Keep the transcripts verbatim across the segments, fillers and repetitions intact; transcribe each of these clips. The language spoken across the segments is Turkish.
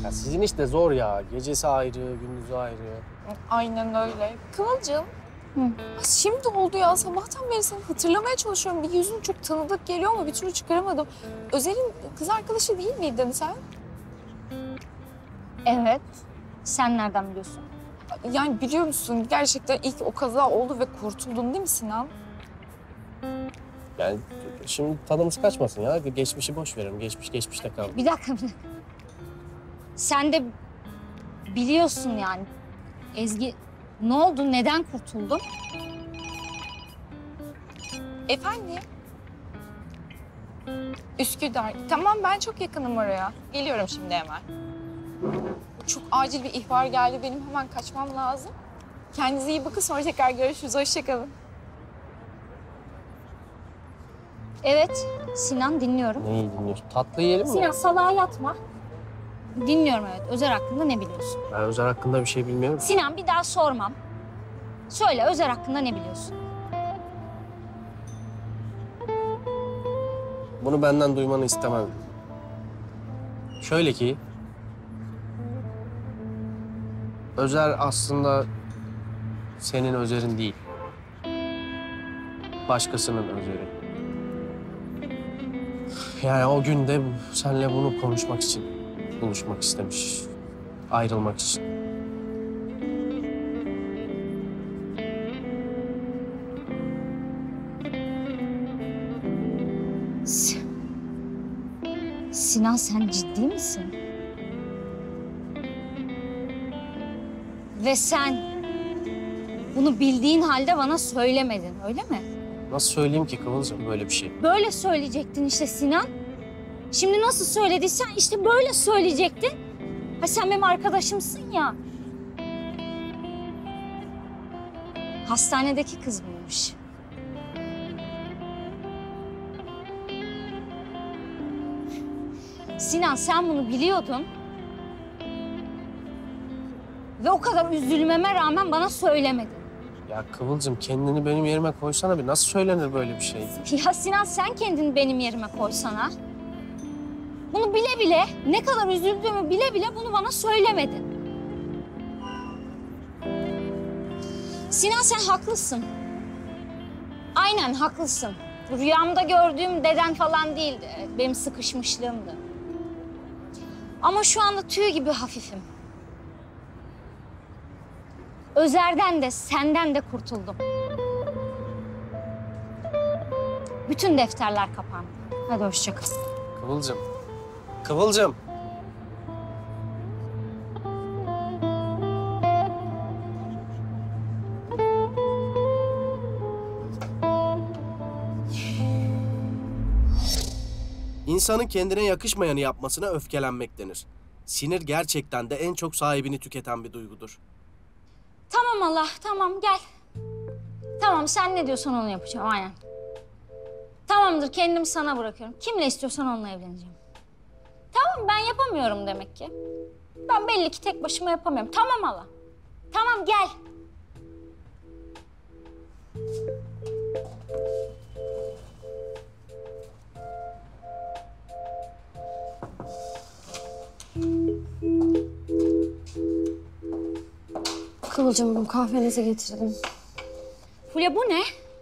Ya sizin işte zor ya. Gecesi ayrı, gündüzü ayrı. Aynen öyle. Kıvılcım. Hı. Şimdi oldu ya. Sabahtan beri seni hatırlamaya çalışıyorum. Bir yüzün çok tanıdık geliyor ama bir türlü çıkaramadım. Özel'in kız arkadaşı değil miydin sen? Evet. Sen nereden biliyorsun? Yani biliyor musun gerçekten ilk o kaza oldu ve kurtuldun değil mi Sinan? Yani şimdi tadımız kaçmasın ya. Geçmişi boş verelim. Geçmiş geçmişte kaldı. Bir dakika, bir dakika. Sen de biliyorsun yani. Ezgi, ne oldu? Neden kurtuldun? Efendim? Üsküdar. Tamam ben çok yakınım oraya. Geliyorum şimdi hemen. Çok acil bir ihbar geldi. Benim hemen kaçmam lazım. Kendinize iyi bakın sonra tekrar görüşürüz. Hoşça kalın. Evet, Sinan dinliyorum. Neyi dinliyorsun? Tatlı yiyelim mi? Sinan salağa yatma. Dinliyorum evet. Özer hakkında ne biliyorsun? Ben Özer hakkında bir şey bilmiyorum. Sinan bir daha sormam. Söyle Özer hakkında ne biliyorsun? Bunu benden duymanı istemem. Şöyle ki... Özer aslında senin Özer'in değil. Başkasının Özer'i. Yani o gün de seninle bunu konuşmak için buluşmak istemiş. Ayrılmak için. Sinan sen ciddi misin? Ve sen bunu bildiğin halde bana söylemedin, öyle mi? Nasıl söyleyeyim ki Kıvılcım böyle bir şey? Böyle söyleyecektin işte Sinan. Şimdi nasıl söylediysen işte böyle söyleyecektin. Ha sen benim arkadaşımsın ya. Hastanedeki kız mıymış? Sinan sen bunu biliyordun. Ve o kadar üzülmeme rağmen bana söylemedin. Ya Kıvılcım kendini benim yerime koysana bir. Nasıl söylenir böyle bir şey? Ya Sinan sen kendini benim yerime koysana. Bunu bile bile, ne kadar üzüldüğümü bile bile bunu bana söylemedin. Sinan sen haklısın. Aynen haklısın. Rüyamda gördüğüm deden falan değildi. Benim sıkışmışlığımdı. Ama şu anda tüy gibi hafifim. Özer'den de senden de kurtuldum. Bütün defterler kapandı. Hadi hoşça kal. Kıvılcım. Kıvılcım. İnsanın kendine yakışmayanı yapmasına öfkelenmek denir. Sinir gerçekten de en çok sahibini tüketen bir duygudur. Tamam Allah, tamam gel. Tamam sen ne diyorsan onu yapacağım, aynen. Tamamdır, kendimi sana bırakıyorum. Kimle istiyorsan onunla evleneceğim. Tamam, ben yapamıyorum demek ki. Ben belli ki tek başıma yapamıyorum. Tamam Allah. Tamam gel. Kıvılcım Hanım kahvenizi getirdim. Fulya bu ne?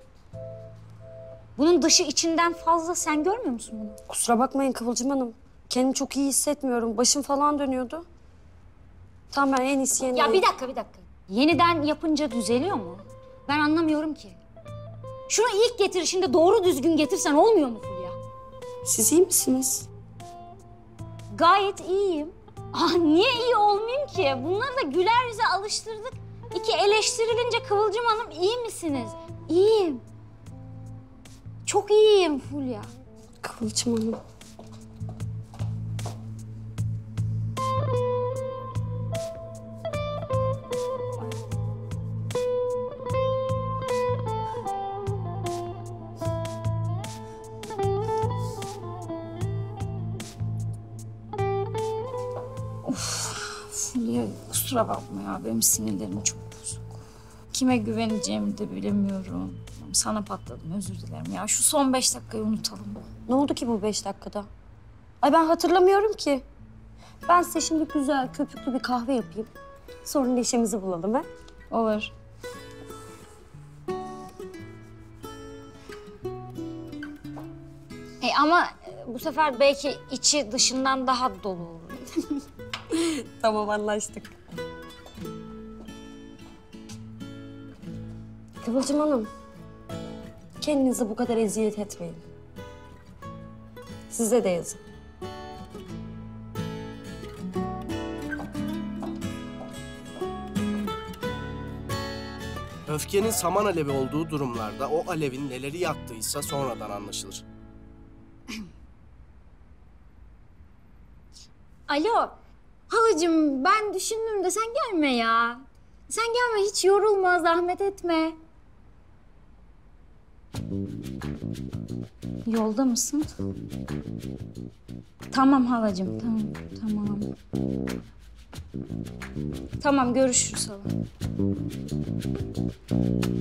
Bunun dışı içinden fazla. Sen görmüyor musun bunu? Kusura bakmayın Kıvılcım Hanım. Kendimi çok iyi hissetmiyorum. Başım falan dönüyordu. Tamam ben en iyisi yeniden... Ya bir dakika, bir dakika. Yeniden yapınca düzeliyor mu? Ben anlamıyorum ki. Şunu ilk getirişinde doğru düzgün getirsen olmuyor mu Fulya? Siz iyi misiniz? Gayet iyiyim. Ah niye iyi olmayayım ki? Bunları da güler yüze alıştırdık. İki eleştirilince Kıvılcım Hanım iyi misiniz? İyiyim. Çok iyiyim Fulya. Kıvılcım Hanım. Fulya kusura bakma ya. Benim sinirlerim çok bozuk. Kime güveneceğimi de bilemiyorum. Sana patladım, özür dilerim ya. Şu son beş dakikayı unutalım. Ne oldu ki bu beş dakikada? Ay ben hatırlamıyorum ki. Ben size şimdi güzel köpüklü bir kahve yapayım. Sonra neşemizi bulalım ha? Olur. E ama e, bu sefer belki içi dışından daha dolu olur. Tamam, anlaştık. Kıvılcım Hanım, kendinize bu kadar eziyet etmeyin. Size de yazık. Öfkenin saman alevi olduğu durumlarda o alevin neleri yaktıysa sonradan anlaşılır. Alo, halacığım ben düşündüm de sen gelme ya. Sen gelme, hiç yorulma, zahmet etme. Yolda mısın? Tamam halacığım, tamam, tamam. Tamam, görüşürüz hala.